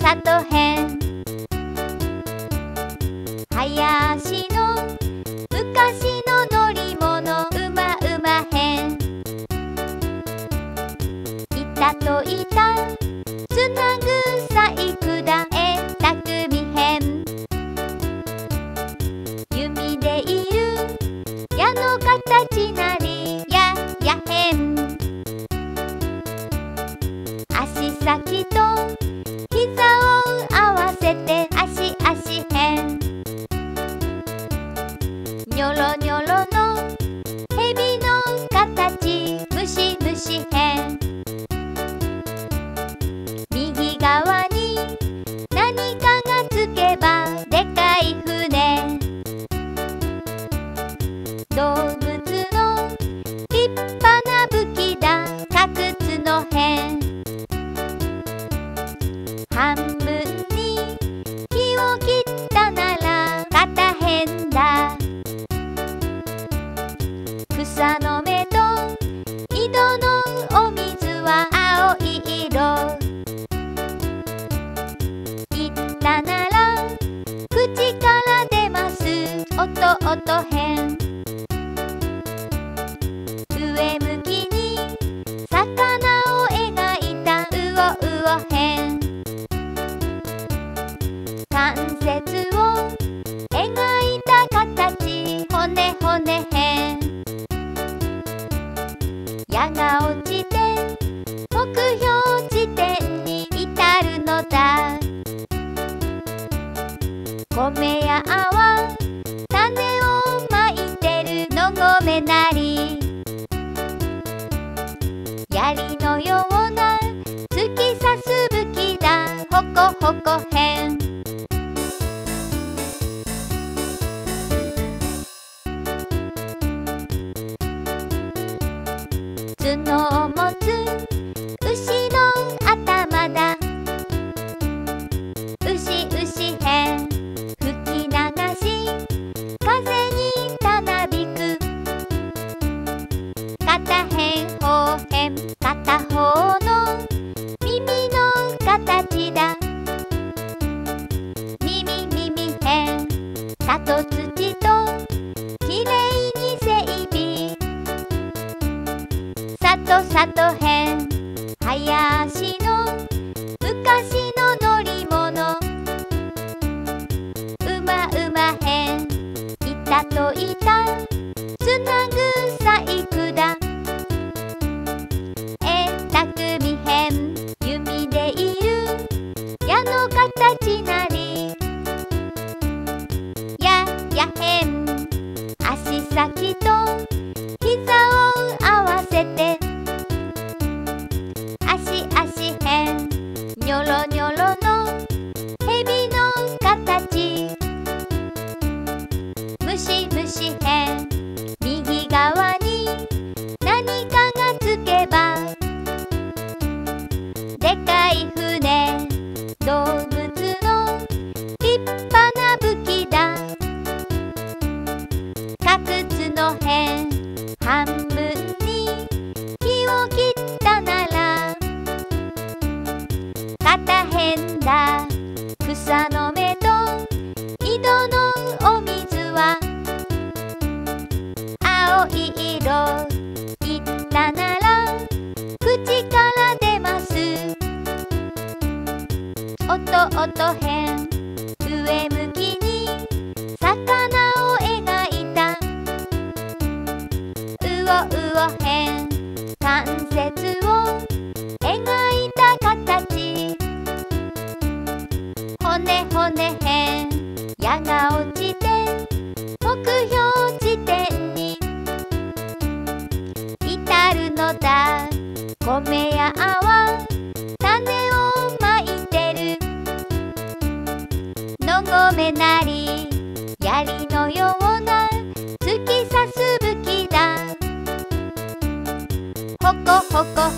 里編。林の昔の乗り物馬編。板と板つなぐ細工だ絵匠編。弓でいる矢の形なりや編。足先と膝を合わせて足編。ニョロニョロの蛇の形虫編。右側に何かがつけばでかい船。動物の立派な武器だ角角編。半分に木を切ったなら片辺だ。草の芽と井戸のお水は青い色。言ったなら口から出ます音編。上向きに魚を描いた魚編。関節を描いた形骨編。矢が落ちて目標地点に至るのだ。米や泡種をまいてるの米なり。槍のような突き刺す武器だほこ編。角を持つ牛の頭だ牛編。吹き流し風にたなびく。片辺方編。片方の耳の形だ耳編。里土ときれいに整備。里編。林の昔の乗り物馬編。板と板つなぐ細工だ絵匠編。弓でいる矢の形なりや編。足先と膝を合わせて足編。ニョロニョロの蛇の形虫編。右側に何かがつけばでかい船。動物の立派な武器だ角角編。半分に木を切ったなら片辺だ。草の芽と井戸のお水は青い色。言ったなら口から出ます音編。上向きに魚を描いた魚編。関節を描いた形骨編。矢が落ちて目標地点に至るのだ。米や泡種をまいてるの米なり。槍のような突き刺す武器だほこ